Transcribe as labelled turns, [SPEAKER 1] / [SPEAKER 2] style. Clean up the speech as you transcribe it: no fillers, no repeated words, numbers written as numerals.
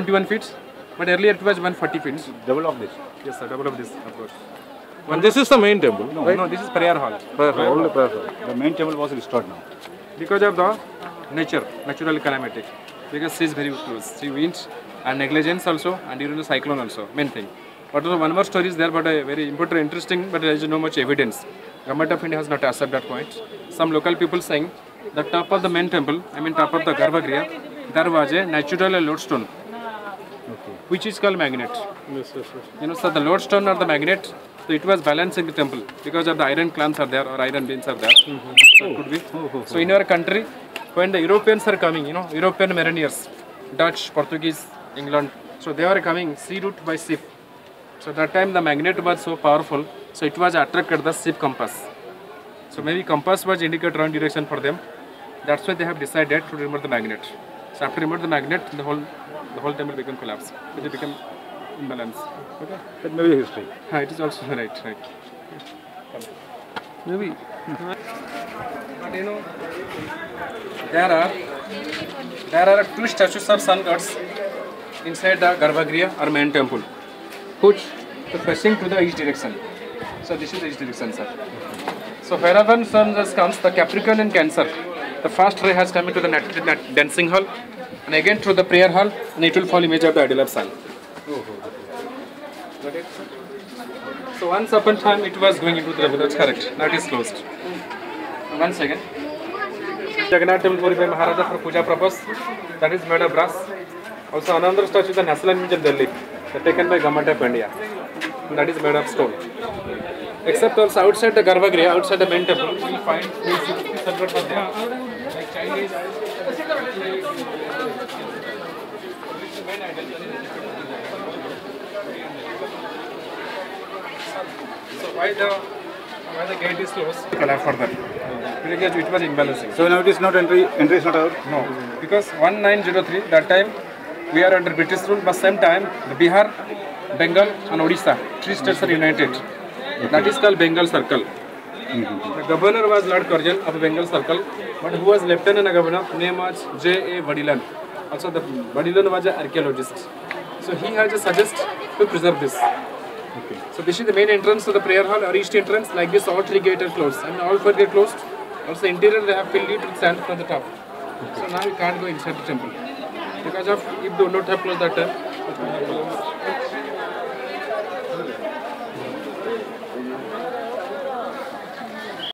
[SPEAKER 1] 21 feet, but earlier it was 140 feet.
[SPEAKER 2] Double of this.
[SPEAKER 1] Yes, sir, double of this, of course.
[SPEAKER 3] And this is the main temple,
[SPEAKER 1] No,
[SPEAKER 3] right?
[SPEAKER 1] no, this is prayer hall.
[SPEAKER 3] Only prayer hall.
[SPEAKER 2] The main temple was restored now.
[SPEAKER 1] Because of the natural calamity. Because sea is very close. Sea winds and negligence also, and during the cyclone also, main thing. But also one more story is there, but a very important, interesting, but there is no much evidence. Government of India has not accepted that point. Some local people saying the top of the main temple, top of the Garbhagriha, there was a natural lodestone, which is called magnet.
[SPEAKER 3] Yes, yes, yes.
[SPEAKER 1] So the lodestone or the magnet, so it was balancing the temple because of the iron clamps are there or iron beams are there. So it could be. So in your country, when the Europeans are coming, European mariners, Dutch, Portuguese, England, so they are coming sea route by ship. So that time the magnet was so powerful, so it was attracted the ship compass. So maybe compass was indicate wrong direction for them. That's why they have decided to remove the magnet. So after remove the magnet, the whole temple became collapsed. It became imbalance. Okay.
[SPEAKER 2] That may be history.
[SPEAKER 1] It is also right.
[SPEAKER 3] Maybe.
[SPEAKER 1] But there are two statues of sun gods inside the Garbhagriha or main temple, which are facing to the east direction. So this is the east direction, sir. So wherever sun just comes, the Capricorn and Cancer, the first ray has come into the dancing hall, and again through the prayer hall, and it will fall image of the ideal of sun. Got it? So once upon time it was going into the river, that's correct. Now it is closed. Once again. Jagannath temple purified Maharaja for puja purpose, that is made of brass. Also another statue is the national image of Delhi, taken by Government of India, and that is made of stone. Except also outside the Garbhagriha, outside the main temple, you will find these centers are there, like Chinese. So why the gate is closed? Collapse further. Because it was imbalancing.
[SPEAKER 2] So now it is not entry is not out?
[SPEAKER 1] No, because 1903, that time we are under British rule, but same time the Bihar, Bengal and Odisha, three states are united. That is called Bengal Circle. The governor was Lord Curzon of Bengal Circle, but who was lieutenant governor, name was J.A. Vadilan. Also the Vadilan was an archaeologist. So he has suggested to preserve this. So this is the main entrance to the prayer hall or east entrance. Like this, all three gates are closed. And all four gates closed. Also interior they have filled it with sand from the top. So now you can't go inside the temple. Because of if they do not have closed that time.